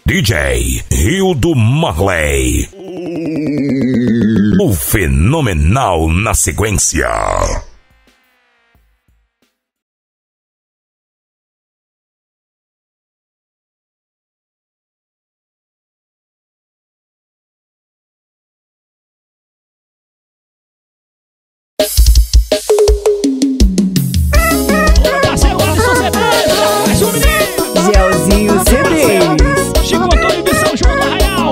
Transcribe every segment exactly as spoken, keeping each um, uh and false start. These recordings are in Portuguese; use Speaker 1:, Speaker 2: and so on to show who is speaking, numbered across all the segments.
Speaker 1: D J Hildo Marley, o fenomenal na sequência.
Speaker 2: Gelzinho C Ds,
Speaker 3: Chico Antônio de São João do Arraial.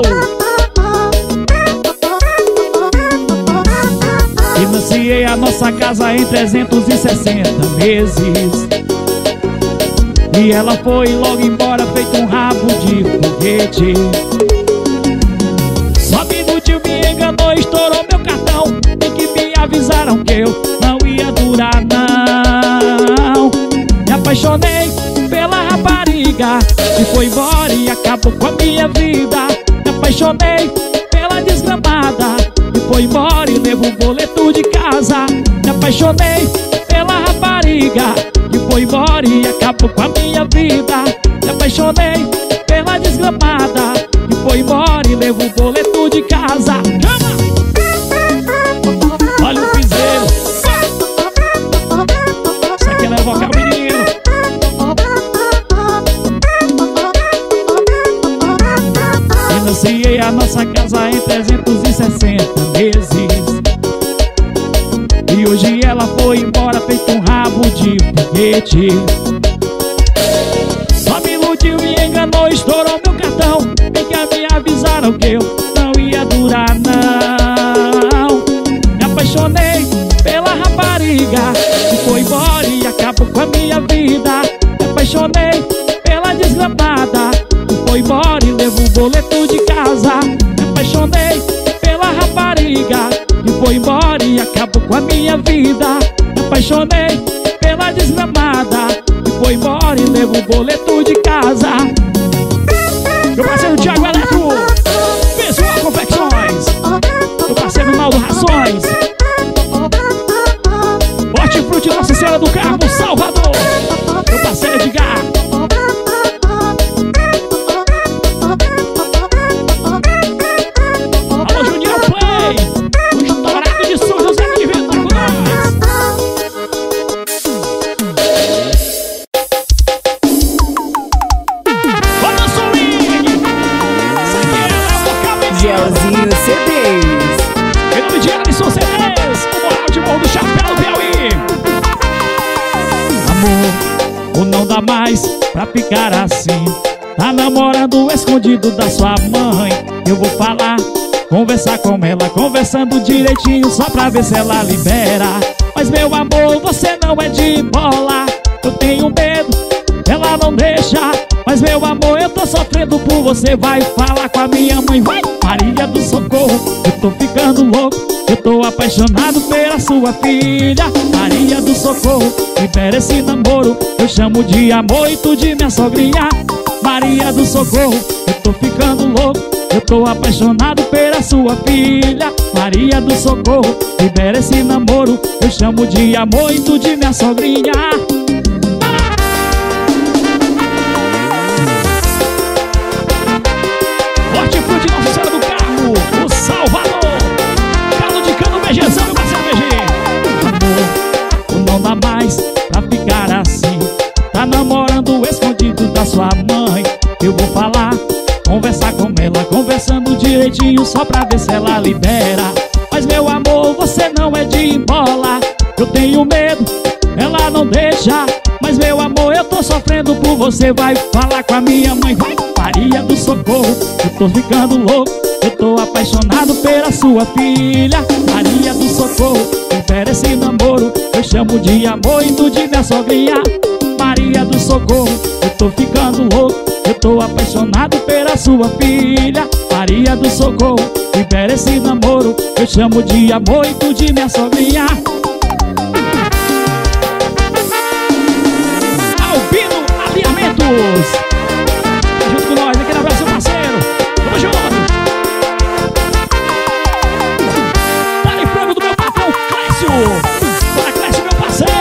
Speaker 3: Financiei a nossa casa em trezentos e sessenta meses, e ela foi logo embora feito um rabo de foguete. Só me iludiu, me enganou, estourou meu cartão, e que me avisaram que eu não ia durar não. Me apaixonei pela rapariga e foi embora e acabou com a minha vida. Me apaixonei pela desgramada e foi embora e levou um boleto de casa. Me apaixonei pela rapariga e foi embora e acabou com a minha vida. Me apaixonei pela desgramada e foi embora e levou um boleto de casa. Chama! Olha o piseiro, isso aqui não é vocal, menino. Financiei a nossa casa em trezentos e sessenta meses, e hoje ela foi embora feito um rabo de foguete. Só me iludiu, me enganou, estourou meu cartão, bem que me avisaram que eu não ia durar não. Me apaixonei pela rapariga e foi embora e acabou com a minha vida. Me apaixonei pela desgramada e foi embora e levou um boleto de casa. Me apaixonei pela rapariga e foi embora e acabou com a minha vida. Me apaixonei pela desgramada e foi embora e levou um boleto de casa. Meu parceiro Thiago Eletro, Pessoal Confecções, meu parceiro Naldo Rações, Hortifruti Nossa Senhora do Carmo, Salvador, meu parceiro Edgar. Alô Junior Play, o estourado de São José de Vento com nós. Olha o swing, isso aqui é a vocal menina.
Speaker 2: Gelzinho C Ds,
Speaker 3: Em nome de Alisson C Ds, o moral de Morro do Chapéu, Piauí. Amor, ou não dá mais pra ficar assim. Tá namorando escondido da sua mãe. Eu vou falar, conversar com ela, conversando direitinho só pra ver se ela libera. Mas meu amor, você não é de bola, eu tenho medo, ela não deixa. Mas meu amor, eu tô sofrendo por você. Vai falar com a minha mãe, vai! Maria do Socorro, eu tô ficando louco, eu tô apaixonado pela sua filha. Maria do Socorro, libera esse namoro, eu chamo de amor e tu de minha sogrinha. Maria do Socorro, eu tô ficando louco, eu tô apaixonado pela sua filha. Maria do Socorro, libera esse namoro, eu chamo de amor e tu de minha sogrinha. Hortifruti Nossa Senhora do Carmo, o Salvador, Caldo de Cano, BGzão, meu parceiro B G. Amor, não dá mais pra ficar assim. Tá namorando escondido da sua mãe. Eu vou falar, conversar com ela, conversando direitinho só pra ver se ela libera. Mas meu amor, você não é de bola, eu tenho medo, ela não deixa. Mas meu amor, eu tô sofrendo por você. Vai falar com a minha mãe, vai! Maria do Socorro, eu tô ficando louco, eu tô apaixonado pela sua filha. Maria do Socorro, libera esse namoro, eu chamo de amor e tu de minha sogrinha. Maria do Socorro, eu tô ficando louco, eu tô apaixonado pela sua filha. Maria do Socorro, libera esse namoro, eu chamo de amor e tu de minha sogrinha. Albino Alinhamentos, tá junto com nós aqui na Brasil, parceiro. Tamo junto. Tá em frango do meu patrão Clécio. Bora, Clécio, meu parceiro.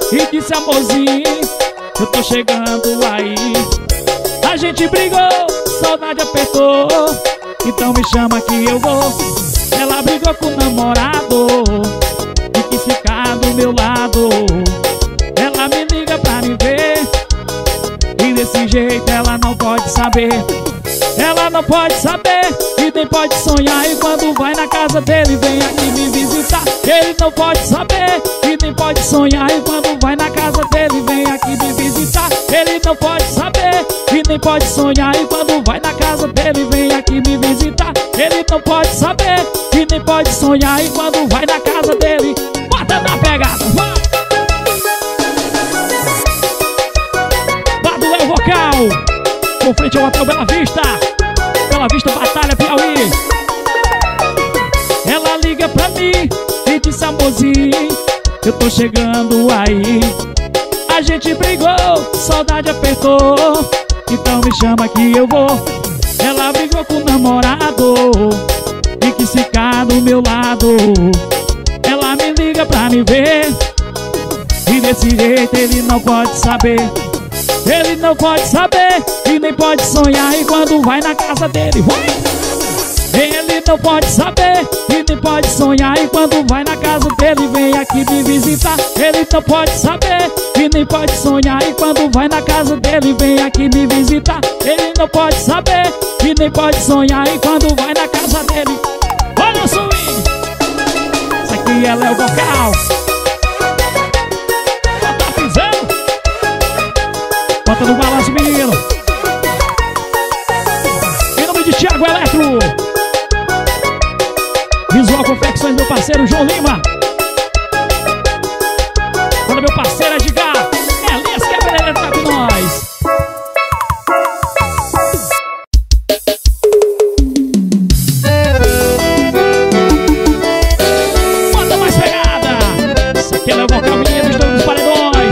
Speaker 3: e disse: amorzinho, eu tô chegando aí. A gente brigou, saudade apertou, então me chama que eu vou. Ela brigou com o namorado e quis ficar do meu lado. Ela me liga pra me ver e desse jeito ela não pode saber. Ela não pode saber e nem pode sonhar. E quando vai na casa dele vem aqui me visitar. Ele não pode saber e nem pode sonhar. E quando vai na casa dele vem aqui me visitar. Ele não pode saber e nem pode sonhar. E quando vai na casa dele vem aqui me visitar. Ele não pode saber e nem pode sonhar. E quando vai na casa dele, bota na pegada, vai! Lado é o vocal, com frente ao Hotel Bela Vista, Bela Vista Batalha, Piauí. Ela liga pra mim e disse: amorzinho, eu tô chegando aí. A gente brigou, saudade apertou, então me chama que eu vou. Ela brigou com o namorado e quis ficar do meu lado. Ela me liga pra me ver e desse jeito ele não pode saber. Ele não pode saber e nem pode sonhar. E quando vai na casa dele, vai! Ele não pode saber e nem pode sonhar. E quando vai na casa dele vem aqui me visitar. Ele não pode saber e nem pode sonhar. E quando vai na casa dele vem aqui me visitar. Ele não pode saber e nem pode sonhar. E quando vai na casa dele, olha o swing! Isso aqui ela é o vocal. Tá pisando? Bota no balanço, menino. Em nome de Thiago Eletro, Visual Confecções, meu parceiro João Lima. Bora, meu parceiro Edgar. É Elias que a Pereira tá com nós. Bota mais pegada. Isso aqui é o vocal, menino, estamos nos paredões.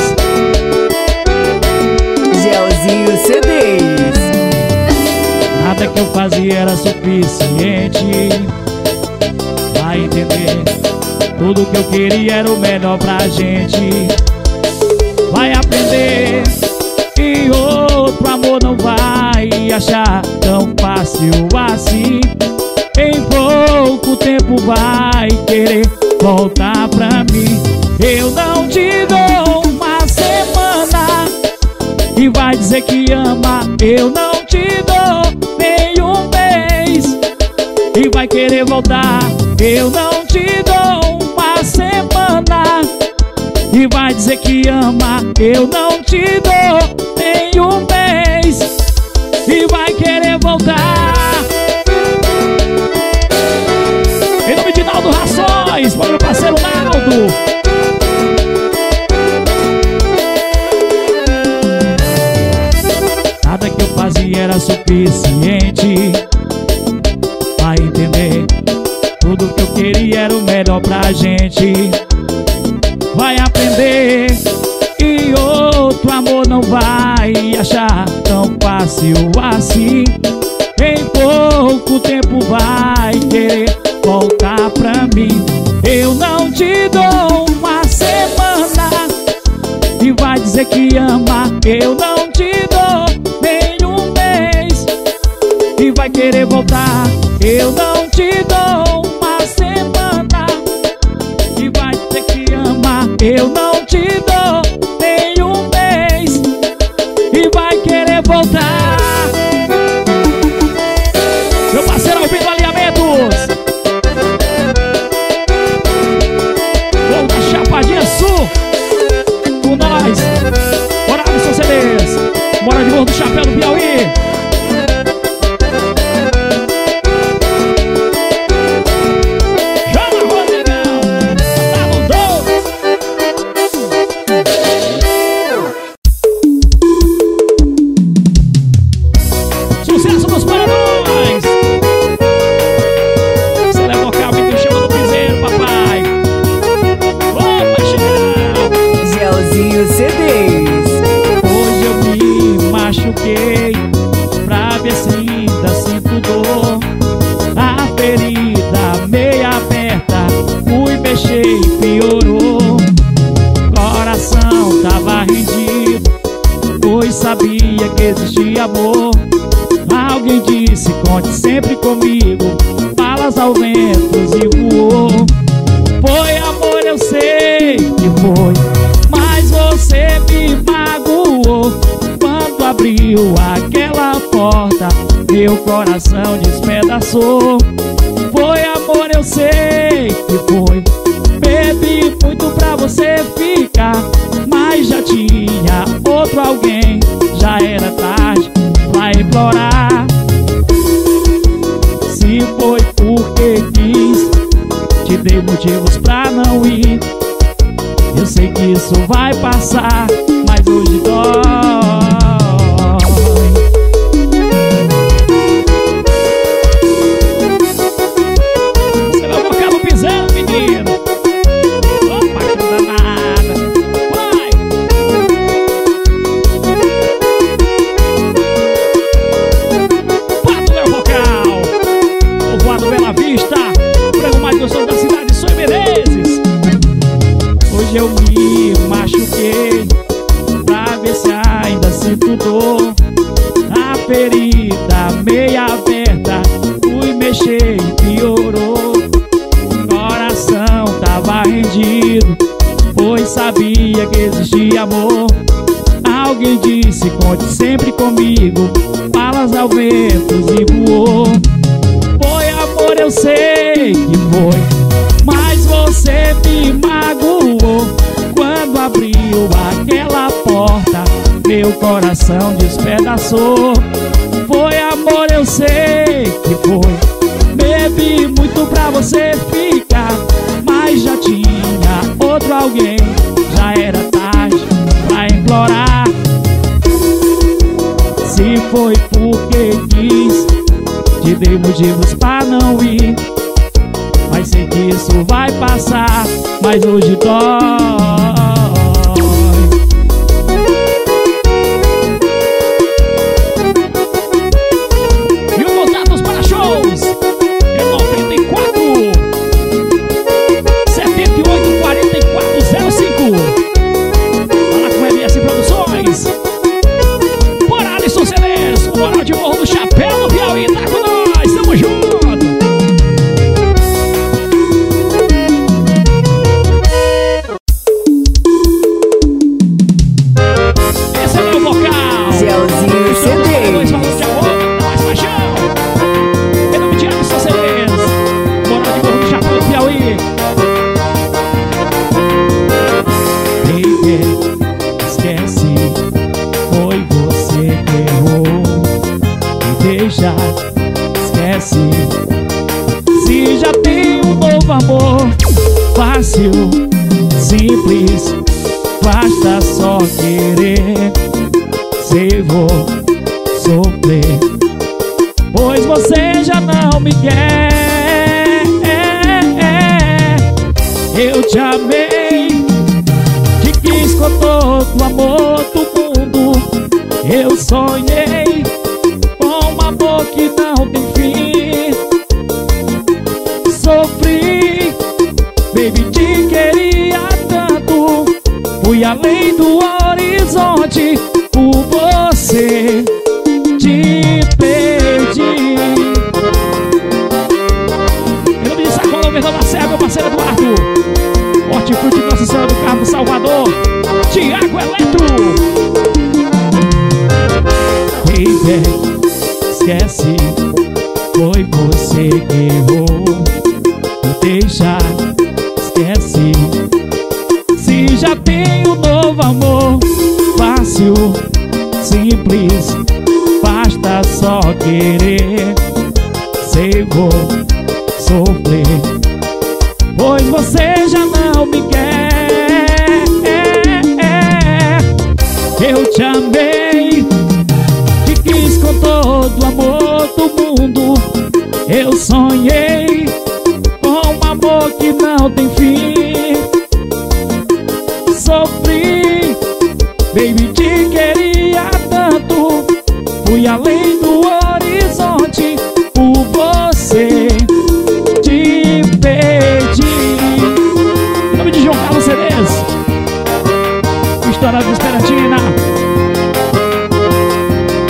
Speaker 2: Gelzinho C Ds.
Speaker 3: Nada que eu fazia era suficiente. Vai entender, tudo que eu queria era o melhor pra gente. Vai aprender que outro amor não vai achar tão fácil assim. Em pouco tempo vai querer voltar pra mim. Eu não te dou uma semana e vai dizer que ama. Eu não te dou nem um mês e vai querer voltar. Eu não te dou uma semana e vai dizer que ama. Eu não te dou nem um mês e vai querer voltar. Em nome de Naldo Rações, para o meu parceiro Naldo. Nada que eu fazia era suficiente. Vai entender, tudo que eu queria era o melhor pra gente. Vai aprender que outro amor não vai achar tão fácil assim. Em pouco tempo vai querer voltar pra mim. Eu não te dou uma semana e vai dizer que ama. Eu não te dou nem um mês e vai querer voltar. Eu não te dou uma semana e vai dizer que ama. Eu não te dou nem um mês e vai querer voltar. Meu parceiro Albino Alinhamentos, vou da Chapadinha Sul com nós. Bora, Alisson C Ds, bora de Morro do Chapéu do Piauí. Pra ver se ainda sinto dor. A ferida meia aberta, fui mexer e piorou. Coração existe amor. Alguém disse, conte sempre comigo, balas ao vento e voou. Foi amor, eu sei que foi, mas você me magoou. Quando abriu aquela porta, meu coração despedaçou. Foi amor, eu sei que foi, bebi muito pra você ficar, mas já tinha outro alguém, já era tarde pra implorar. Se foi porque quis, te dei motivos pra não ir. Eu sei que isso vai passar, mas hoje dói. Você vai colocar no piseiro, menino. Opa, que danada. Vai! Pato Léo Vocal, povoado Bela Vista, o prego mais gostoso da cidade, Sonho Menezes. Hoje eu me machuquei pra ver se ainda sinto dor. A ferida meia aberta, fui mexer e piorou. Coração tava rendido, pois sabia que existia amor. Alguém disse, conte sempre comigo, balas ao vento e voou. Foi amor, eu sei que foi, mas você me magoou. Quando abriu aquela porta, meu coração despedaçou. Foi amor, eu sei que foi, bebi muito pra você ficar, mas já tinha outro alguém, já era tarde pra implorar. Se foi porque quis, te dei motivos pra não ir, mas sei que isso vai passar, mas hoje dói. E o contato para shows é noventa e quatro, setenta e oito, quarenta e quatro, zero cinco. Fala com M S Produções. Por Alisson Celes, o Moral de Morro do Chapéu, no Piauí, tá com nós, tamo junto.
Speaker 2: Esquece,
Speaker 3: se já tem um novo amor,
Speaker 2: fácil, simples, basta só querer. Se vou sofrer, pois você já não me quer. Eu te amei, te quis com todo o amor do mundo. Eu sonhei com um amor que não tem fim. Sofri, baby, te queria tanto. Fui além do horizonte por você, te perdi. Em nome de Sacola, o Verdão da Serra, meu parceiro Eduardo. Hortifruti, Nossa Senhora do Carmo, Salvador, Tiago Eletro. Baby, esquece, foi você que errou. Deixa, esquece, se já tem um novo amor. Fácil, simples, basta só querer. Sei vou sofrer, pois você já não me quer. Eu te amei, te quis com todo o amor do mundo. Eu sonhei com um amor que não tem fim. Sofri, baby, te queria tanto. Fui além do horizonte por você, te perdi. Em nome de João Carlos Ceres, História de Esperantina.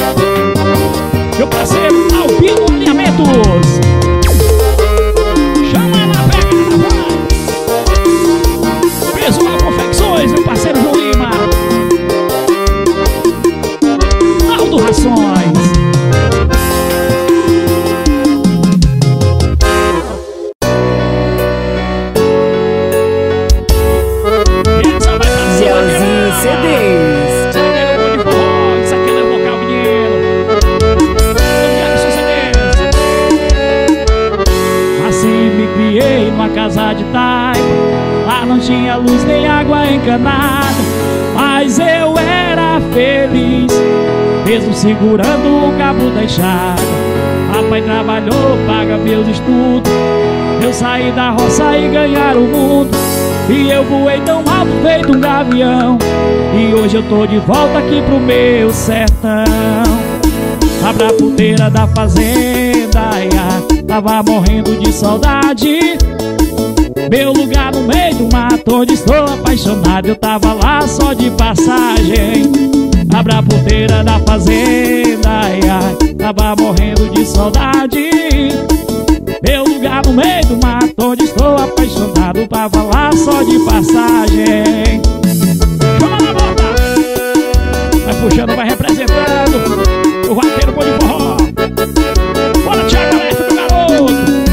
Speaker 2: uma casa de taipa. Lá não tinha luz nem água encanada, mas eu era feliz, mesmo segurando o cabo da enxada. Papai trabalhou, paga meus estudos. Eu saí da roça e ganhar o mundo. E eu voei tão alto feito um gavião. E hoje eu tô de volta aqui pro meu sertão. Lá pra puteira da fazenda, ai, ai, tava morrendo de saudade. Meu lugar no meio do mato onde estou apaixonado. Eu tava lá só de passagem. Lá pra puteira da fazenda, ai, ai, tava morrendo de saudade. Meu lugar no meio do mato onde estou apaixonado. Eu tava lá só de passagem. Chama na volta! Vai puxando, vai representando o vaqueiro bom de forró. Bora, Thiago Aleste, meu garoto!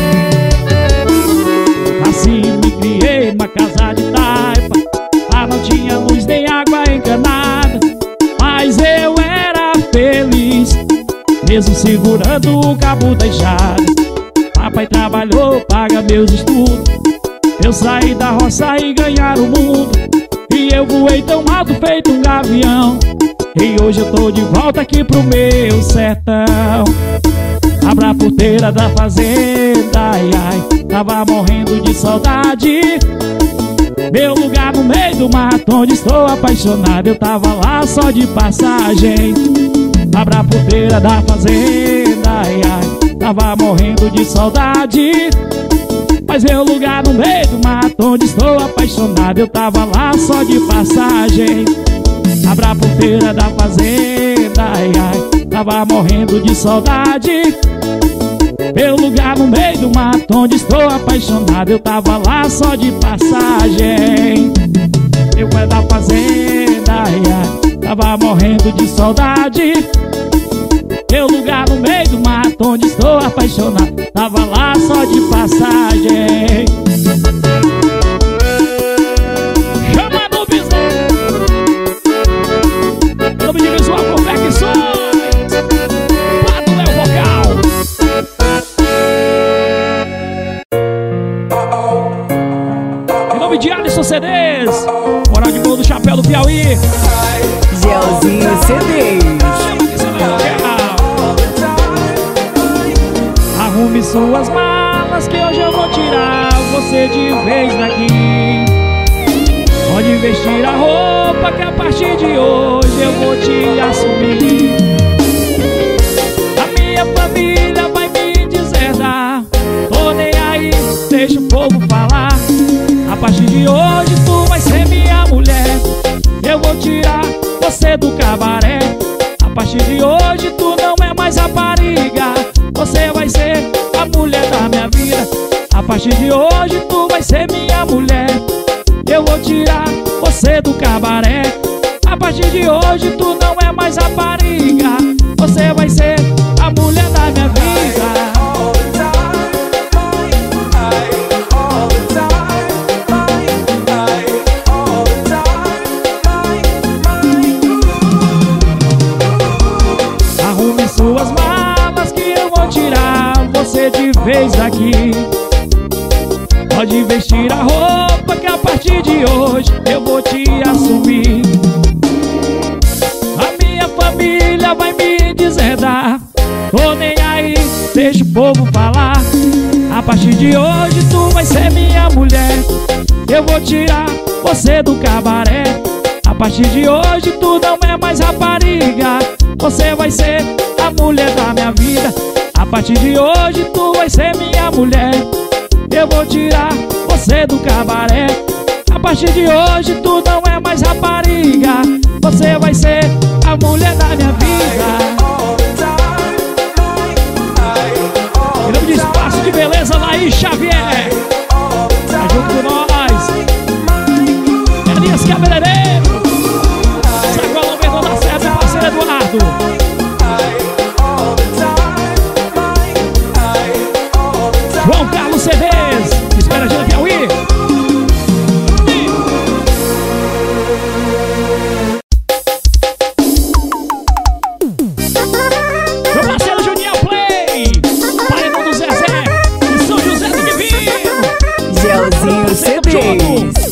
Speaker 2: Assim me criei numa casa de taipa. Lá não tinha luz nem água encanada, mas eu era feliz, mesmo segurando o cabo da enxada. Papai trabalhou, paga meus estudos. Eu saí da roça e ganhar o mundo. E eu voei tão alto feito um gavião. E hoje eu tô de volta aqui pro meu sertão. Abra a porteira da fazenda, ai, ai, tava morrendo de saudade. Meu lugar no meio do mato onde estou apaixonado. Eu tava lá só de passagem. Abra a porteira da fazenda, ai, ai, tava morrendo de saudade. Mas meu lugar no meio do mato onde estou apaixonado. Eu tava lá só de passagem. Abra a porteira da fazenda, ai, ai, tava morrendo de saudade. Meu lugar no meio do mato onde estou apaixonado. Eu tava lá só de passagem. Eu é da fazenda, ai, ai, tava morrendo de saudade. Meu lugar no meio do mato onde estou apaixonado. Tava lá só de passagem. Chama no bezerro. Nome de Visual Confecções. Pato Léo Vocal. Em nome de Alisson C Ds. Moral de Boa do Chapéu do Piauí.
Speaker 4: Gelzinho C Ds.
Speaker 2: Arrume suas malas que hoje eu vou tirar você de vez daqui. Pode vestir a roupa que a partir de hoje eu vou te assumir. A minha família vai me deserdar, tô nem aí, deixa o povo falar. A partir de hoje tu vai ser minha mulher. Eu vou tirar você do cabaré. A partir de hoje tu não é mais rapariga. Você vai ser a mulher da minha vida. A partir de hoje tu vai ser minha mulher. Eu vou tirar você do cabaré. A partir de hoje tu não é mais rapariga. Você vai ser a mulher da minha vida. Arrume suas malas que eu vou tirar você de vez daqui. Pode vestir a roupa que a partir de hoje eu vou te assumir. A minha família vai me deserdar, tô nem aí, deixa o povo falar. A partir de hoje tu vai ser minha mulher. Eu vou tirar você do cabaré. A partir de hoje tu não é mais rapariga. Você vai ser a mulher da minha vida. A partir de hoje tu vai ser minha mulher. Eu vou tirar você do cabaré. A partir de hoje tu não é mais rapariga. Você vai ser a mulher da minha vida. Em nome de Espaço de Beleza, Laís Xavier, tá junto com nós. Elias Cabeleireiro, Sacolão Bernão da Serra, meu parceiro Eduardo. João Carlos C Ds, espera a gente Piauí. Meu parceiro Juniel Play, Paredão do Zezé e São José do Divino.
Speaker 4: Gelzinho C Ds.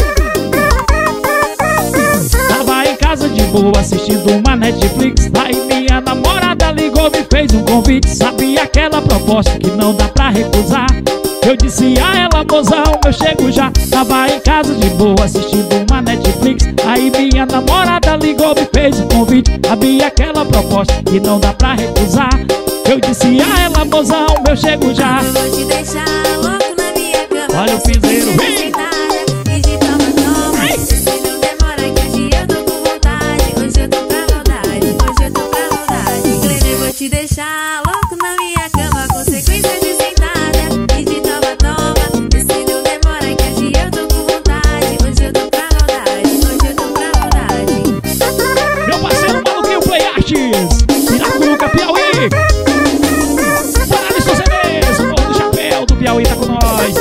Speaker 2: Tava em casa de boa assistindo uma Netflix. Aí minha namorada ligou, me fez um convite. Sabia aquela proposta que não dá pra recusar. Eu disse a ela, mozão, eu chego já. Tava em casa de boa assistindo uma Netflix. Aí minha namorada ligou, me fez um convite. Sabia aquela proposta que não dá pra recusar. Eu disse a ela, mozão, eu chego já.
Speaker 5: Eu vou te deixar louco na minha cama.
Speaker 2: Olha o piseiro, vem!
Speaker 5: E de toma, toma. Se não demora que hoje eu tô com vontade. Hoje eu tô pra maldade, hoje eu tô pra maldade. Glênio, eu vou te deixar louco na minha cama. Consequência de sentada. E de toma, toma. Se não demora que hoje eu tô com vontade. Hoje eu tô pra maldade, hoje eu tô pra maldade.
Speaker 2: Meu parceiro Maluquinho Play Arts, Piracuca, Piauí. Paralisson C Ds, o povo do chapéu do Piauí tá com nós.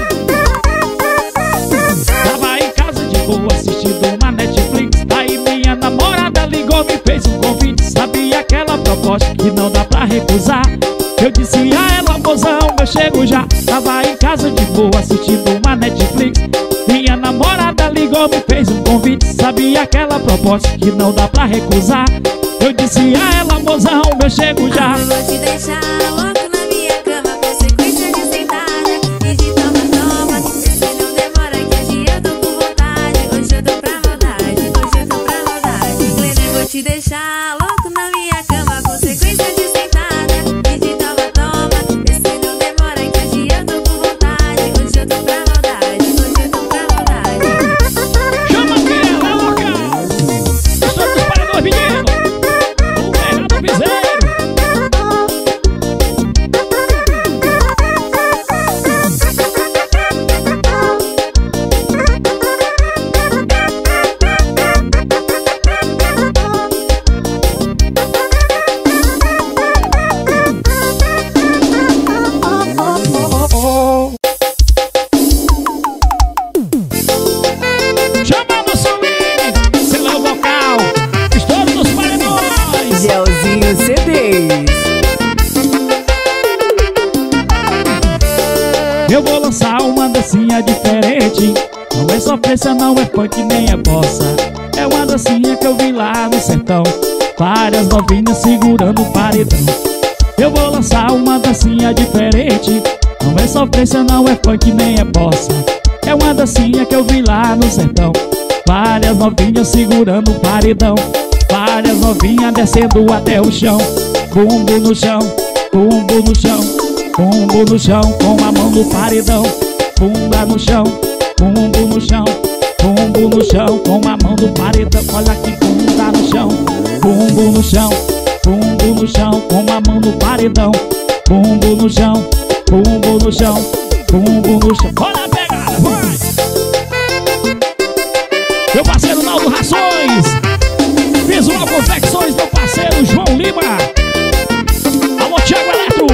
Speaker 2: Tava em casa de boa assistindo uma Netflix. Aí minha namorada ligou, me fez um convite. Sabia aquela proposta que não dá pra recusar. Eu disse a ela, mozão, eu chego já. Tava em casa de boa assistindo uma Netflix. Minha namorada ligou, me fez um convite. Sabia aquela proposta que não dá pra recusar. Eu disse a ela, mozão, eu chego já.
Speaker 5: Eu vou te deixar louco na minha cama. Consequência de sentada. E de toma, toma. Se não demora que hoje eu tô com vontade. Hoje eu tô pra maldade, hoje eu tô pra maldade. Glênio, eu vou te deixar louco na minha cama. Consequência de sentada. E de toma, toma. Se não demora que hoje eu tô com vontade. Hoje eu tô pra maldade, hoje eu tô pra maldade.
Speaker 2: Chama a Fiela, local. História dos paredões, menino. O melhor do piseiro. Chama no swing, selão vocal. História dos paredões.
Speaker 4: Gelzinho C Ds.
Speaker 2: Eu vou lançar uma dancinha diferente. Não é sofrência, não é funk, nem é bossa. É uma dancinha que eu vi lá no sertão. Várias novinhas segurando o paredão. Eu vou lançar uma dancinha diferente. Não é sofrência, não é funk, nem é bossa. É uma dancinha que eu vi lá no sertão. Várias novinhas segurando o paredão. Várias novinhas descendo até o chão. Bumbo no chão, bumbo no chão. Bumbo no chão, com a mão no paredão. Bunda no chão, bumbo no chão. Bumbo no chão, com a mão no paredão. Olha que bunda no chão. Bumbo no chão, bumbo no chão, com a mão no paredão. Bumbo no chão, bumbo no chão, bumbo no chão. Olha a pegada, vai! Meu parceiro Naldo Rações, Visual Confecções, meu parceiro João Lima. Alô, Thiago Eletro.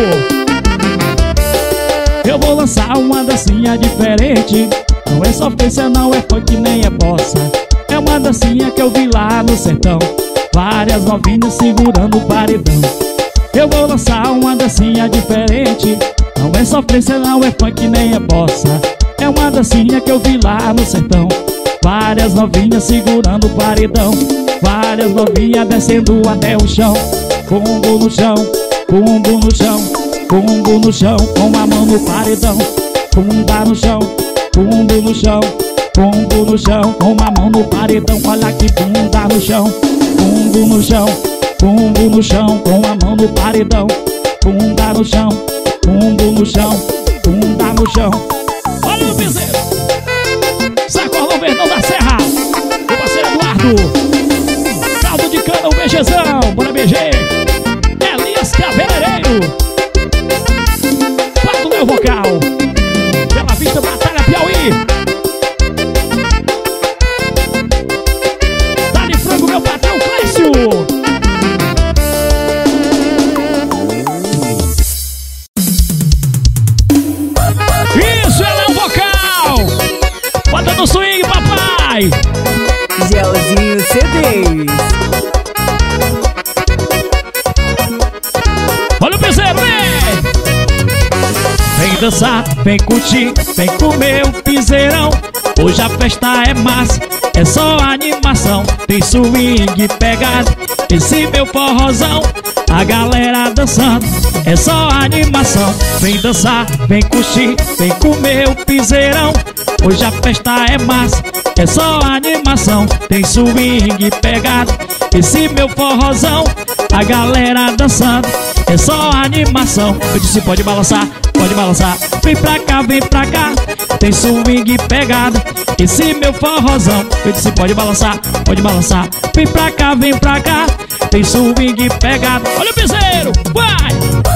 Speaker 2: Eu vou lançar uma dancinha diferente. Não é sofrência, não é funk, nem é bossa. É uma dancinha que eu vi lá no sertão. Várias novinhas segurando o paredão. Eu vou lançar uma dancinha diferente. Não é sofrência, não é funk, nem é bossa. É uma dancinha que eu vi lá no sertão. Várias novinhas segurando o paredão. Várias novinhas descendo até o chão. Bumbo no chão, bumbo no chão. Bumbo no chão, com a mão no paredão. Bunda no chão, bumbo no chão. Bumbo no chão, com a mão no paredão. Olha que bunda no chão. Bumbo no chão, bumbo no chão, com a mão no paredão. Bunda no chão, bumbo no chão, bunda no chão. Olha o piseiro. Sacolão Verdão da Serra. Meu parceiro Eduardo. Caldo de cana, o BGzão. Bora B G. Elias Cabeleireiro. Quarto meu vocal. Bela Vista, Batalha, Piauí. Dali Frango, meu patrão Clécio. Isso, ela é um vocal. Bota no swing, papai.
Speaker 4: Gelzinho C Ds.
Speaker 2: Olha o piseiro, vem. Vem dançar, vem curtir, vem comer o piseirão. Hoje a festa é massa, é só animação. Tem swing pegado, esse meu forrozão. A galera dançando, é só animação. Vem dançar, vem curtir, vem comer o piseirão. Hoje a festa é massa, é só animação. Tem swing pegado, esse meu forrozão. A galera dançando, é só animação. Eu disse pode balançar, pode balançar. Vem pra cá, vem pra cá. Tem swing pegado, esse meu forrozão. Eu disse pode balançar, pode balançar. Vem pra cá, vem pra cá. Tem swing pegado. Olha o piseiro, vai!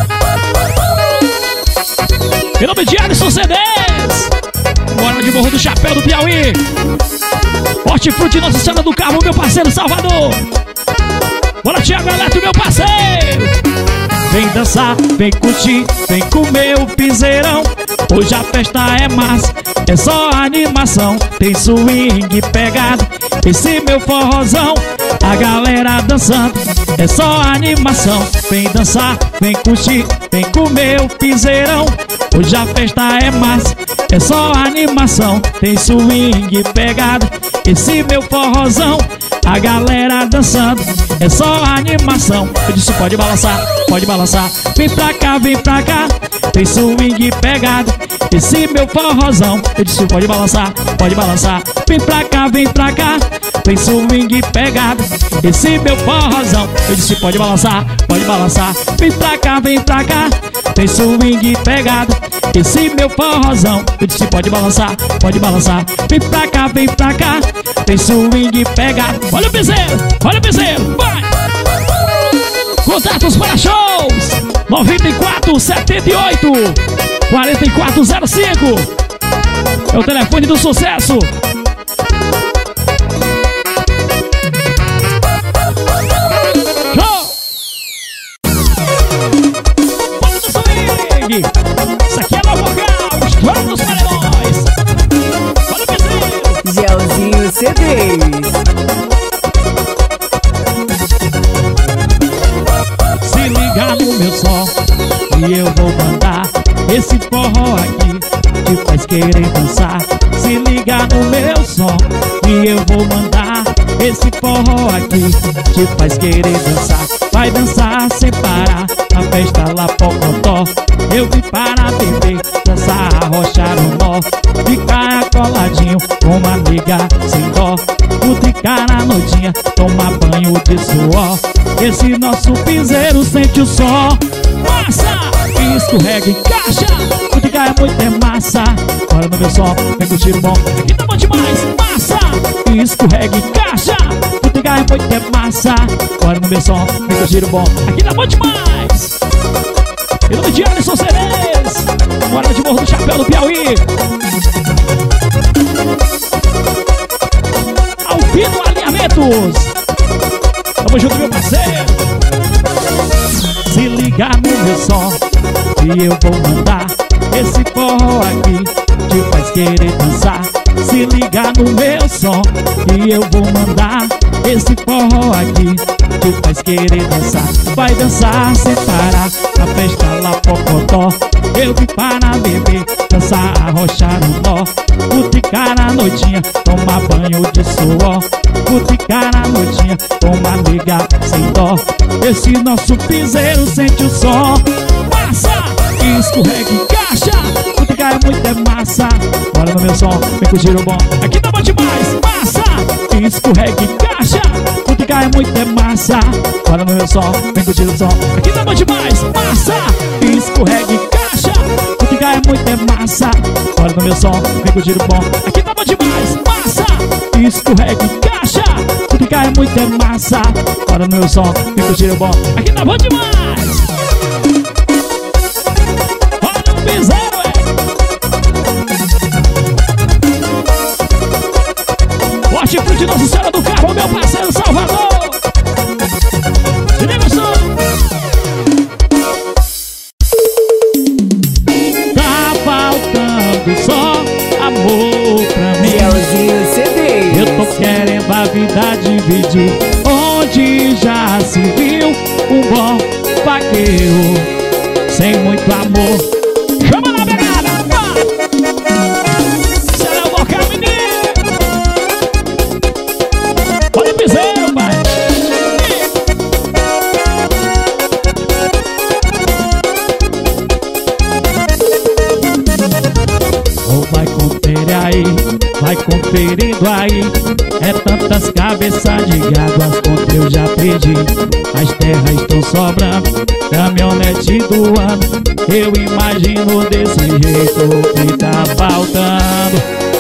Speaker 2: Em nome de Alisson C Ds, bora de Morro do Chapéu do Piauí. Hortifruti Nossa Senhora do Carmo, meu parceiro Salvador. Bora Thiago Eletro, meu parceiro. Vem dançar, vem curtir, vem comer o piseirão. Hoje a festa é massa, é só animação. Tem swing pegado, esse meu forrozão. A galera dançando, é só animação. Vem dançar, vem curtir, vem comer o piseirão. Hoje a festa é massa, é só animação. Tem swing pegado, esse meu forrozão. A galera dançando, é só animação. Eu disse pode balançar, pode balançar. Vem pra cá, vem pra cá. Tem swing pegado, esse meu forrozão. Eu disse pode balançar, pode balançar. Vem pra cá, vem pra cá. Tem swing pegado, esse meu forrozão. Eu disse pode balançar, pode balançar. Vem pra cá, vem pra cá. Tem swing pegado, esse meu forrozão. Eu disse pode balançar, pode balançar. Vem pra cá, vem pra cá. Tem swing pegado. Olha o piseiro, olha o piseiro, vai! Contatos para shows noventa e quatro, setenta e oito, quarenta e quatro zero cinco. É o telefone do sucesso. Show! Bora do swing! Isso aqui é Nova Gal, Estrada dos Paredões. Olha o piseiro!
Speaker 4: Gelzinho C Ds.
Speaker 2: Se liga no meu som e eu vou mandar esse forró aqui te faz querer dançar. Se liga no meu som e eu vou mandar esse forró aqui te faz querer dançar. Vai dançar sem parar na festa lá Pocotó. Eu vim para beber, dançar, arrochar o nó, ficar coladinho com uma amiga sem dó. Futricar na noitinha, tomar banho de suor. Esse nosso piseiro sente o som. Massa! Escorrega, encaixa. Futricar é muito é massa. Bora no meu som, vem curtir o bom. Aqui tá bom demais, massa! Escorrega, encaixa. Futricar é muito é massa. Bora no meu som, vem curtir o bom. Aqui tá bom demais. Em nome de Alisson C Ds, bora de Morro do Chapéu do Piauí. Alpino Alinhamentos, tamo junto, meu parceiro. Se ligar no meu som e eu vou mandar esse forró aqui te faz querer dançar. Se ligar no meu som e eu vou mandar esse forró aqui te faz querer dançar. Vai dançar sem parar na festa lá Pocotó. Eu vim para beber, dançar, arrochar o nó, futricar na noitinha, tomar banho de suor. Futricar na noitinha, tomar amiga sem dó. Esse nosso piseiro sente o som. Massa! Escorrega, encaixa. Futricar é muito é massa. Bora no meu som, vem curtir o bom. Aqui tá bom demais, massa! Escorrega, encaixa. Futricar é muito é massa. Bora no meu som, vem curtir o som. Aqui tá bom demais, massa! Escorrega, encaixa. Futricar é muito é massa. Bora no meu som, vem curtir o bom. Aqui tá bom demais, massa! Escorrega, encaixa. Futricar é muito é massa. Bora no meu som, vem curtir o bom. Aqui tá bom demais. Olha o piseiro, é Hortifruti Nossa Senhora do Carmo, meu parceiro Salvador. Se liga o som. Tá faltando só amor pra mim.
Speaker 4: Gelzinho C Ds.
Speaker 2: Eu tô querendo a vida dividir, onde já se viu um bom vaqueiro sem muito amor. Chama na pegada! vai conferir aí, vai conferindo aí. É tantas cabeças de gado, as contas eu já pedi. As terras estão sobrando, caminhonete do ano. Eu imagino desse jeito que tá faltando.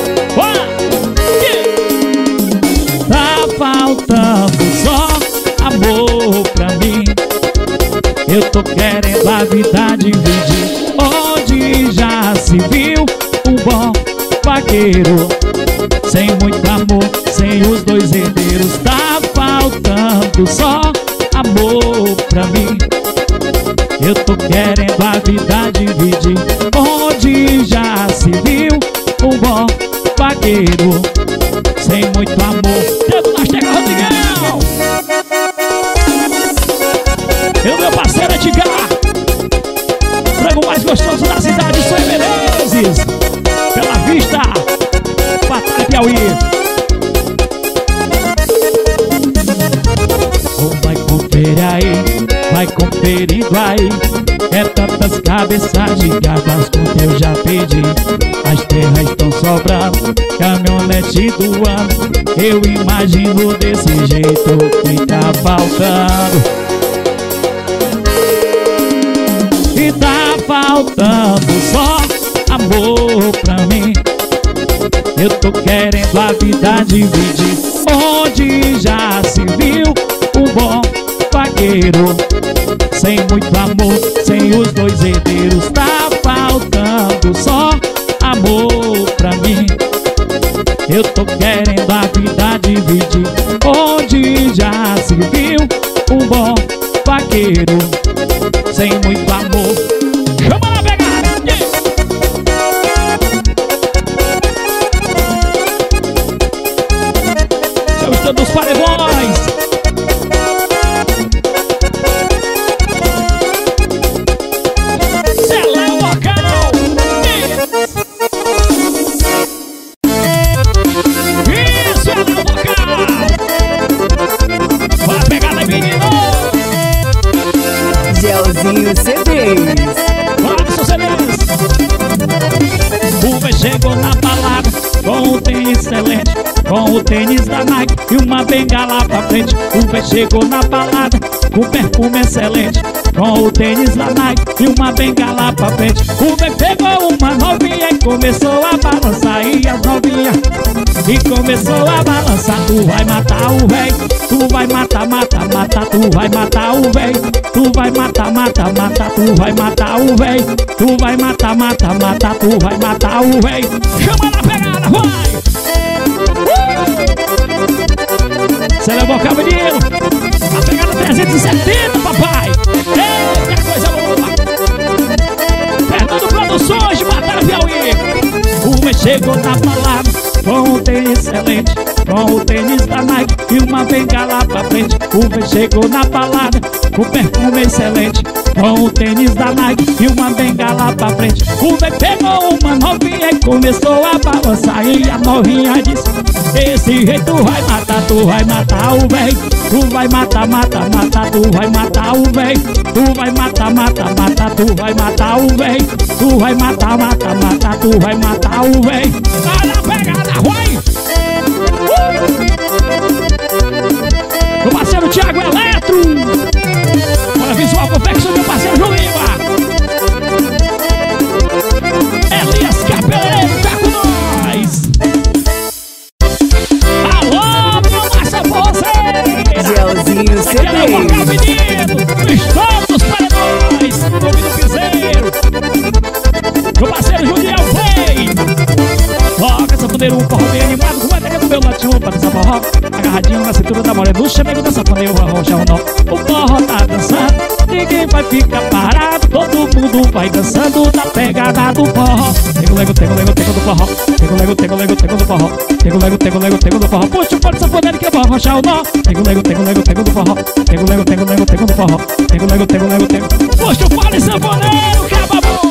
Speaker 2: Tá faltando só amor pra mim. Eu tô querendo a vida dividir, onde já se viu um bom vaqueiro. Sem muito amor, sem os dois herdeiros. Tá faltando só amor pra mim. Eu tô querendo a vida dividir, onde já se viu um bom vaqueiro. Sem muito amor. Dedo nas teclas, Rodrigão. Eu, meu parceiro Edgar, frango mais gostoso da cidade, São Menezes. Pela Vista, Batalha Piauí. Oh, vai conferir aí, vai conferindo aí. É tantas cabeças de gado, as contas eu já pedi. As terras estão sobrando, caminhonete do ano. Eu imagino desse jeito que tá faltando. E tá faltando só amor pra mim. Eu tô querendo a vida dividir, onde já se viu um bom vaqueiro. Sem muito amor, sem os dois herdeiros. Tá faltando só amor pra mim. Eu tô querendo a vida dividir, onde já se viu um bom vaqueiro. Sem muito amor. Chama na pegada, yeah. Seu estando dos paredões. Celé o vocal, yeah. Isso, é o vocal. Vai pegada, menino.
Speaker 4: Gelzinho C Ds.
Speaker 2: Fala, seu C Ds. O véi chegou na balada com o tênis excelente, com o tênis da Nike e uma bengala pra frente. O véi chegou na balada com perfume excelente, com o tênis da Nike e uma bengala pra frente. O véi pegou uma novinha e começou a balançar. E as novinhas e começou a balançar. Tu vai matar o véi, tu vai matar, matar, matar. Tu vai matar o véi, tu vai matar, matar, matar. Tu vai matar o véi, tu vai matar, matar, matar. Tu vai matar o véi. Chama na pegada, vai! Você levou o cabo, menino? A pegada trezentos e setenta, papai! Eita, coisa boa! Fernando Produções de Batalha Piauí. O mês chegou na balada com o tênis excelente, com o tênis da Nike e uma bengala pra frente. O véi chegou na balada com perfume excelente, com o tênis da Nike e uma bengala pra frente. O véi pegou uma novinha e começou a balançar. E a novinha disse: esse jeito vai matar, tu vai matar o véi. Tu vai matar, matar, matar, tu vai matar o véi. Tu vai matar, matar, matar, tu vai matar o véi. Tu vai matar, matar, matar, tu vai matar o véi. Vai na pegada, vai! Meu parceiro Thiago Eletro. Bora visual confecção, meu parceiro João Lima. Elias Capeleiro tá com nós. Alô, meu massa você.
Speaker 4: Gelzinho C
Speaker 2: Aquele é o vocal,
Speaker 4: Ds.
Speaker 2: menino. Estamos dos paredões. Ouvindo o piseiro. Meu parceiro Julião Play. Toca essa pandeira, um forró bem animado. Com a teca do meu latinho pra dançar forró. Agarradinho na cintura da morena, no chamego dessa pandeira, vai rochar o nó. O forró tá dançando, ninguém vai ficar parado. Todo mundo vai dançando na pegada do forró. Tego, lego, tego, lego, tego do forró. Tego, lego, tego, lego, tego do forró. Tego, lego, tego, lego, tego do forró. Puxa o pano dessa pandeira que eu vou rochar o nó. Tego, lego, tego, lego, tego do forró. Tego, lego, tego, lego, tego do forró. Tego, lego, tego, lego, tego. Puxa o pano, sanfoneiro, que é babão.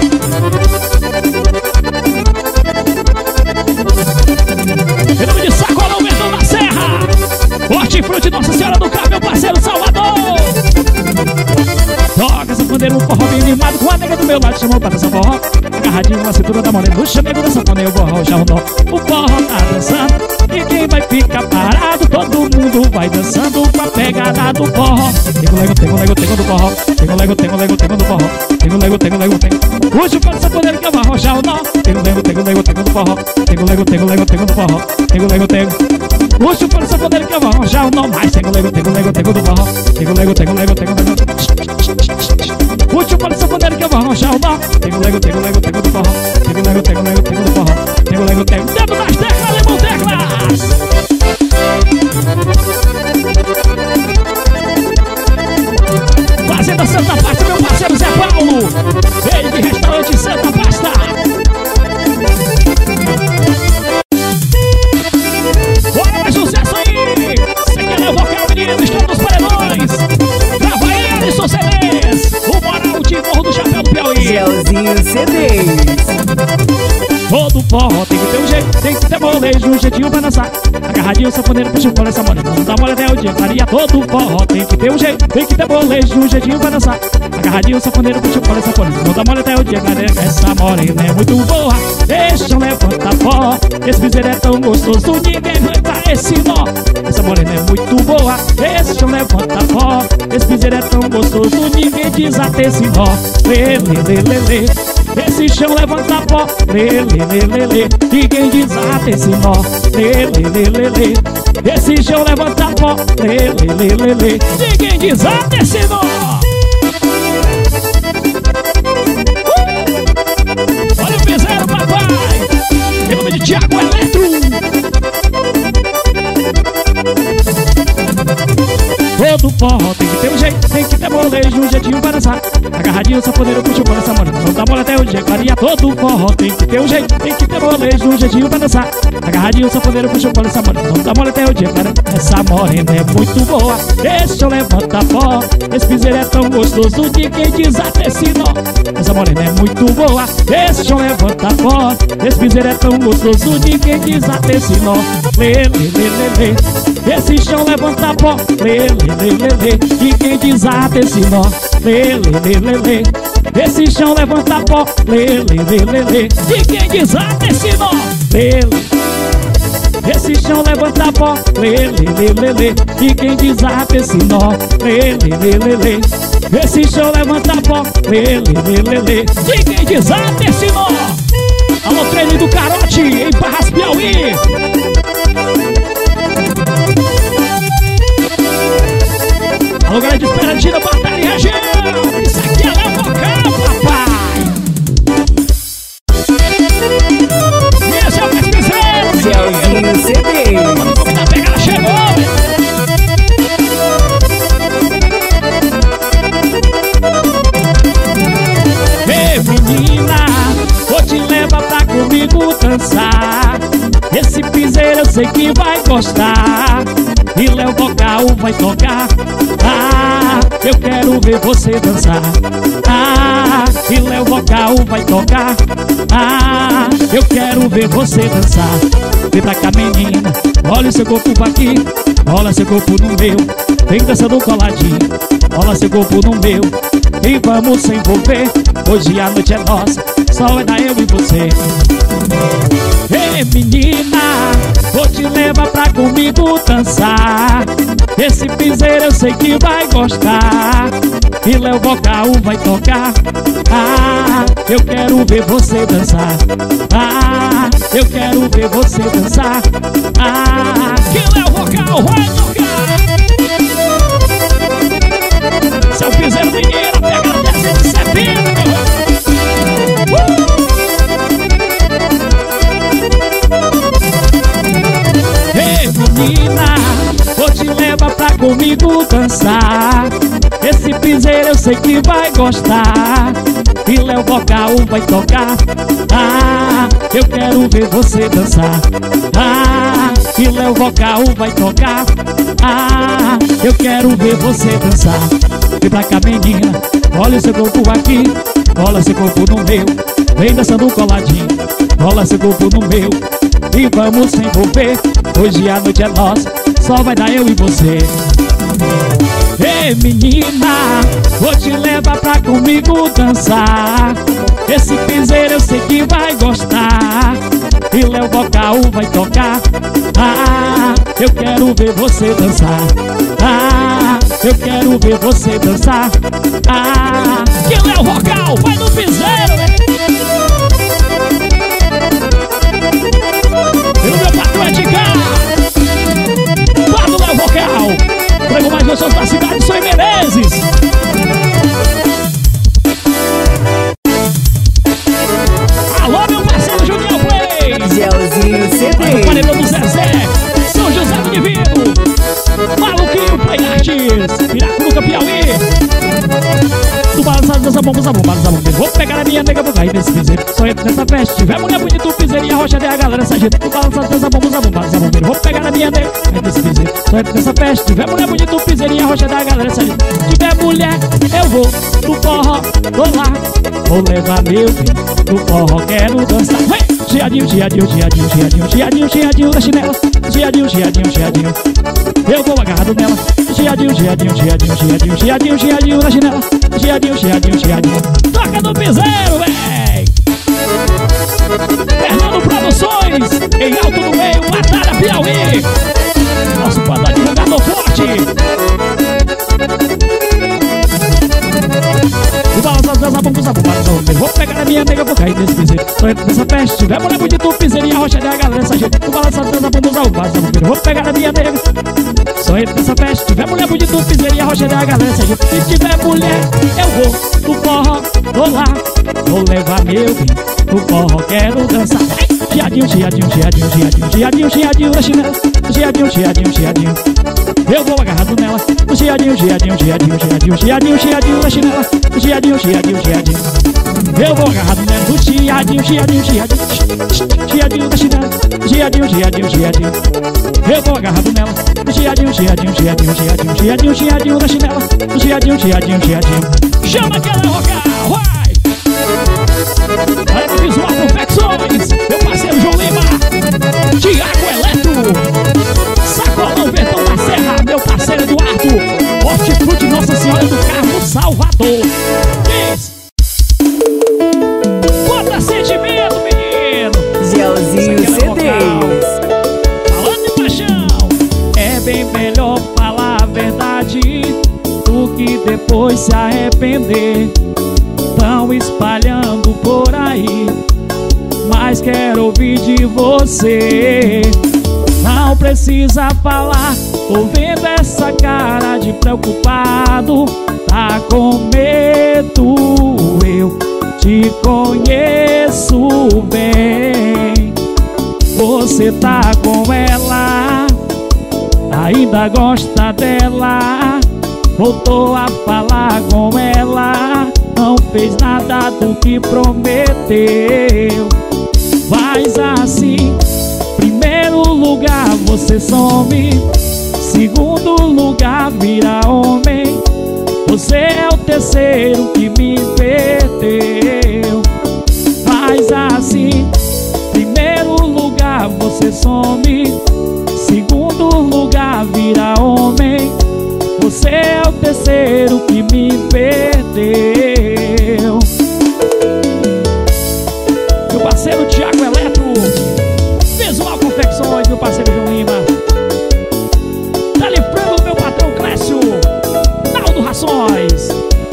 Speaker 2: Em nome de Sacolão, Verdão da Serra, Hortifruti, Nossa Senhora do Carmo, meu parceiro Salvador. Toca essa bandeira, um forró bem animado. Com a nega do meu lado chamou pra dançar forró. agarradinho na cintura da morena. No chamego da sanfona, o forró já rodou. O forró tá dançando e quem vai ficar parado? Todo mundo vai dançando com a pegada do forró. Tengo lego, tengo lego, tengo do forró. Tengo lego, tengo lego, tengo do forró. Tengo lego, tengo lego, tengo. Puxa o pano sanfoneiro que eu vou arrochar o nó. Tengo lego, tengo lego, tengo do forró. Tengo lego, tengo lego, tengo do forró. Tengo lego, tengo. Puxa o pano sanfoneiro que eu vou arrochar o nó. Mais tengo lego, tengo lego, tengo do forró. Tengo lego, tengo lego, tengo do forró. Puxa o pano sanfoneiro que eu vou arrochar o nó. Tengo lego, tengo lego, tengo do forró. Tengo lego, tengo lego, tengo do forró. Tengo lego, tengo. Dedo das teclas, lemão teclas. Fazenda Santa Pasta, meu parceiro Zé Paulo. Veio de restaurante Santa Pasta. Bora mais sucesso aí. Você quer levar o vocal, menino? Estão nos paredões. Grava aí, Alisson Celes. O moral de Morro do Chapéu do Piauí.
Speaker 4: Gelzinho C Ds.
Speaker 2: Todo forró tem que ter um jeito, tem que ter molejo, um jeitinho pra dançar. Agarradinho, sanfoneiro, puxa o pole, essa morena não dá mole até o dia clareia. Todo forró tem que ter um jeito, tem que ter molejo, um jeitinho pra dançar. Agarradinho, sanfoneiro, puxa o pole, essa morena não dá mole até o dia clareia. Essa morena é muito boa, deixa eu levantar pó. Esse piseiro é tão gostoso, ninguém aguenta esse nó. Essa morena é muito boa, deixa eu levantar pó. Esse piseiro é tão gostoso, ninguém desata esse nó. Lê, lê, lê, lê, lê. Esse chão levanta pó, lê, lê, lê, lê, lê. Ninguém desata esse nó, lê, lê, lê, lê, lê. Esse chão levanta pó, lê, lê, lê, lê, lê. Ninguém desata esse nó. uh! Olha o piseiro, papai. Em nome de Thiago Eletro. Todo forró tem que ter um jeito, tem que ter molejo, um jeitinho para dançar. Agarradinho, sanfoneiro, puxa o pole, essa morena não dá mole até o dia clareia. Todo forró tem que ter um jeito, tem que ter molejo, um jeitinho para dançar. Agarradinho, sanfoneiro, puxa o pole, essa morena não dá mole até o dia clareia. Essa morena é muito boa, deixa eu levantar pó. Esse piseiro é tão gostoso, ninguém desata esse nó. Essa morena é muito boa, deixa eu levantar pó. Esse piseiro é tão gostoso, ninguém desata esse nó. Lê, lê, lê, lê, lê. Esse chão levanta pó, lê, lê, lê, lê, lê. Ninguém desata esse nó. Lê, lê, lê, lê, lê. Esse chão levanta pó, lê, lê, lê, lê, lê. Ninguém desata esse nó. Lê, lê. Esse chão levanta pó, lê, lê, lê, lê, lê. Ninguém desata esse nó. Lê, lê, lê, lê, lê. Esse chão levanta pó, lê, lê, lê, lê, lê. Ninguém desata esse nó. Alô, treino do Carote, em Barras Piauí. Alô, galera de Esperantina, Batalha e Região. Isso aqui é o vocal, papai. Esse é o pesquiseiro.
Speaker 4: Gelzinho C Ds.
Speaker 2: Quando o povo da pegada chegou. Ei, menina, vou te levar pra comigo dançar. Esse piseiro eu sei que vai gostar. E Léo Vocal vai tocar. Ah, eu quero ver você dançar. Ah, e Léo Vocal vai tocar. Ah, eu quero ver você dançar. Vem pra cá, menina, olha o seu corpo aqui. Rola seu corpo no meu, vem dançando coladinho. Rola seu corpo no meu e vamos se envolver. Hoje a noite é nossa, só é da eu e você. Ei, menina, vou te levar pra comigo dançar. Esse piseiro eu sei que vai gostar. E Léo Vocal vai tocar. Ah, eu quero ver você dançar. Ah, eu quero ver você dançar. Ah, que Léo Vocal vai tocar. Se eu fizer menina, pega a dez de setembro. Uh! Menina, vou te levar pra comigo dançar. Esse piseiro eu sei que vai gostar. E Léo Vocal vai tocar. Ah, eu quero ver você dançar. Ah, e Léo Vocal vai tocar. Ah, eu quero ver você dançar. Vem pra cá, menina, olha o seu corpo aqui. Rola seu corpo no meu, vem dançando coladinho. Rola seu corpo no meu e vamos se envolver. Hoje a noite é nossa, só vai dar eu e você. Ei menina, vou te levar pra comigo dançar. Esse piseiro eu sei que vai gostar. E Léo Vocal vai tocar. Ah, eu quero ver você dançar. Ah, eu quero ver você dançar. Ah, que Léo Vocal vai no piseiro, né? E o meu patrão é de cá. Lá do Léo Vocal, prego mais gostoso da cidade, sou em Menezes. Alô, meu parceiro Juninho Play.
Speaker 4: Gelzinho C D.
Speaker 2: Paredão do Zezé, São José do Divino, Maluquinho Play Artes, Piracuruca, Piauí. Tu balançado dessa bomba, essa bomba, essa bomba. Vou pegar a minha nega, vou cair nesse piseiro. Só entro nessa festa, tiver mulher bonita, o piseiro e a rocha, daí a galera se agita. Tu balançado dessa bomba, essa bomba, essa bomba. Vou pegar a minha nega, cair nesse piseiro. Só entro nessa festa, tiver mulher bonita, o piseiro e a rocha, daí a galera se agita. Tiver mulher, eu vou no forró, tô lá. Vou levar meu filho no forró, quero dançar. Vem! Chiadinho, chiadinho, chiadinho, chiadinho, chiadinho, chiadinho da chinela. Chiadinho, chiadinho, chiadinho, eu vou agarrado nela. Chiadinho, chiadinho, chiadinho, chiadinho, chiadinho, chiadinho da chinela. Chiadinho, chiadinho, chiadinho, toca no piseiro, véi! Fernando Produções, em alto no meio, Batalha Piauí. Nosso padrão divulgador forte. O balançado das abambas, abambas, abambas. Vou pegar a minha nega, vou cair nesse piseiro. Só entro nessa festa, tiver mulher bonita, o piseiro e a rocha, da galera essa gente. O balançado das abambas, abambas, abambas. Vou pegar a minha nega. Só entro nessa festa, tiver mulher bonita, o piseiro e a rocha, da galera essa gente. Se tiver mulher, eu vou no forró, vou lá. Vou levar meu vinho no forró, quero dançar. Chiadinho, chiadinho, chiadinho, chiadinho, chiadinho, chiadinho da chinela. Chiadinho, chiadinho, chiadinho, eu vou agarrado nela. Chiadinho, chiadinho, chiadinho, chiadinho, chiadinho, chiadinho da chinela. Chiadinho, chiadinho, chiadinho, eu vou agarrado nela. No chiadinho, chiadinho, chiadinho, chiadinho da chinela. Chiadinho, chiadinho, chiadinho, eu vou agarrado nela. Chiadinho, chiadinho, chiadinho, chiadinho, chiadinho, chiadinho da chinela. Chiadinho, chiadinho, chiadinho, chama aquela roca, vai! Olha pro Visual Confecções, meu parceiro João Lima, Tiago Eletro, Sacolão Betão da Serra, meu parceiro Eduardo, Hortifruti Nossa Senhora do Carmo, Salvador. Diz! Bota sentimento, menino!
Speaker 4: Gelzinho C D.
Speaker 2: Falando de paixão, é bem melhor falar a verdade do que depois se arrepender. Tão espalhando por aí, mas quero ouvir de você. Não precisa falar, tô vendo essa cara de preocupado. Tá com medo, eu te conheço bem. Você tá com ela, ainda gosta dela. Voltou a falar com ela, não fez nada do que prometeu. Faz assim: primeiro lugar você some, segundo lugar vira homem. Você é o terceiro que me perdeu. Faz assim: primeiro lugar você some, segundo lugar vira homem. Você é o terceiro que me perdeu. Meu parceiro Tiago Eletro, Visual Confecções, meu parceiro João Lima. Tá livrando meu patrão Clécio, Naldo Rações.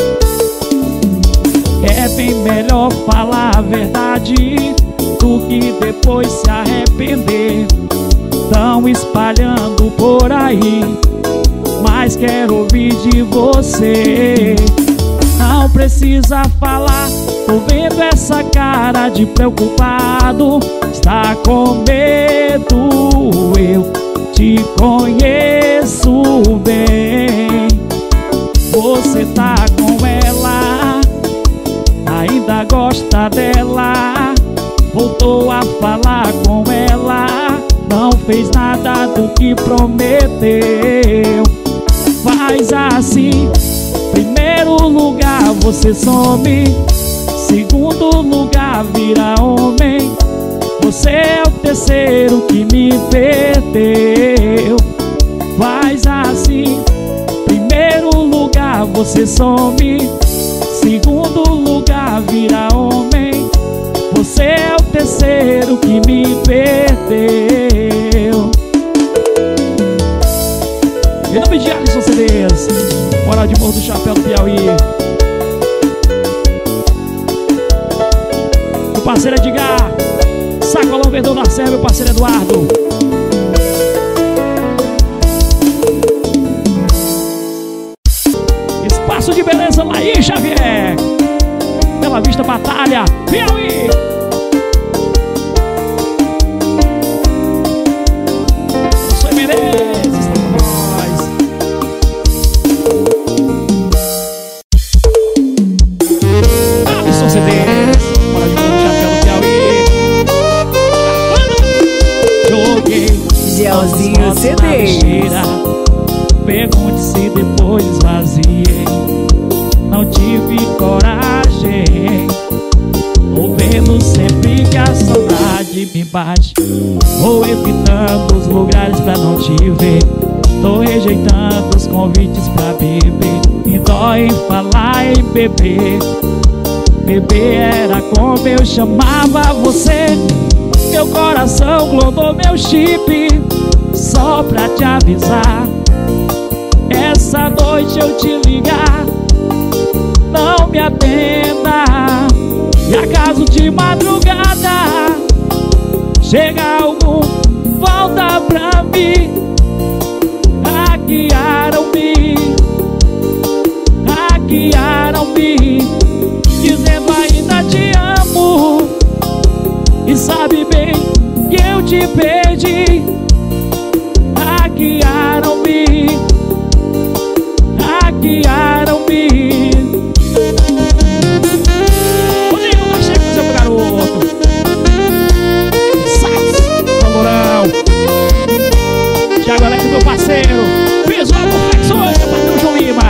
Speaker 2: É bem melhor falar a verdade do que depois se arrepender. Tão espalhando por aí, mas quero ouvir de você. Não precisa falar, tô vendo essa cara de preocupado. Está com medo, eu te conheço bem. Você tá com ela, ainda gosta dela. Voltou a falar com ela, não fez nada do que prometeu. Faz assim: primeiro lugar você some, segundo lugar vira homem. Você é o terceiro que me perdeu. Faz assim: você some. Segundo lugar, vira homem. Você é o terceiro que me perdeu. Em nome de Alisson C Ds, Moral de Morro do Chapéu do Piauí. Meu parceiro Edgar, Sacolão Verdão da Serra, meu parceiro Eduardo. Espaço de Beleza, Laís Xavier. Bela Vista Batalha, Piauí. Sou Menezes, tá com nós. Alisson C Ds, Moral de Morro do Chapéu do Piauí. Joguei
Speaker 4: Gelzinho C Ds.
Speaker 2: Pergunte se depois esvaziei. Não tive coragem. Tô vendo sempre que a saudade me bate. Vou evitando os lugares pra não te ver. Tô rejeitando os convites pra beber. Me dói em falar em beber. Beber era como eu chamava você. Meu coração clonou meu chip. Só pra te avisar, essa noite eu te ligar, não me atenda. E acaso de madrugada chega algum, volta pra mim. Hackearam-me, hackearam-me, dizendo ainda te amo. E sabe bem que eu te perdi. Hackearam-me, hackearam-me. Rodrigo, nós chegamos, seu garoto. Sax, Valorão. Thiago Alex, meu parceiro. Visual Confecções, meu patrão João Lima.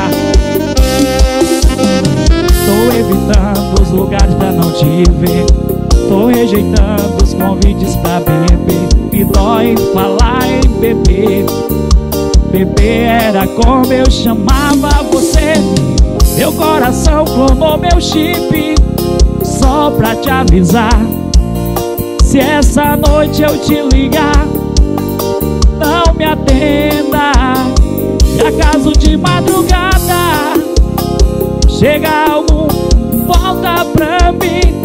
Speaker 2: Tô evitando os lugares pra não te ver. Tô rejeitando os convites pra beber. Me dói falar em beber. Beber era como eu chamava você. Meu coração clonou meu chip. Só pra te avisar, se essa noite eu te ligar, não me atenda. E acaso de madrugada chega algum, volta pra mim.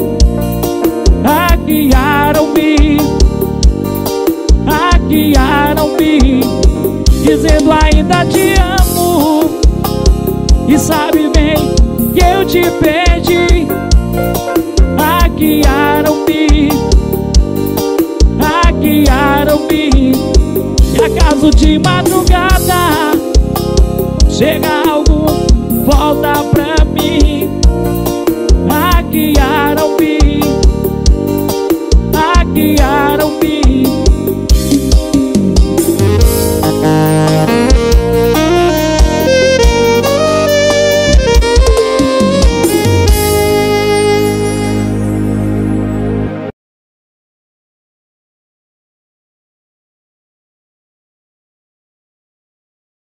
Speaker 2: Hackearam-me, hackearam-me, dizendo ainda te amo. E sabe bem que eu te perdi. Hackearam-me, hackearam-me. E acaso de madrugada chega algum, volta pra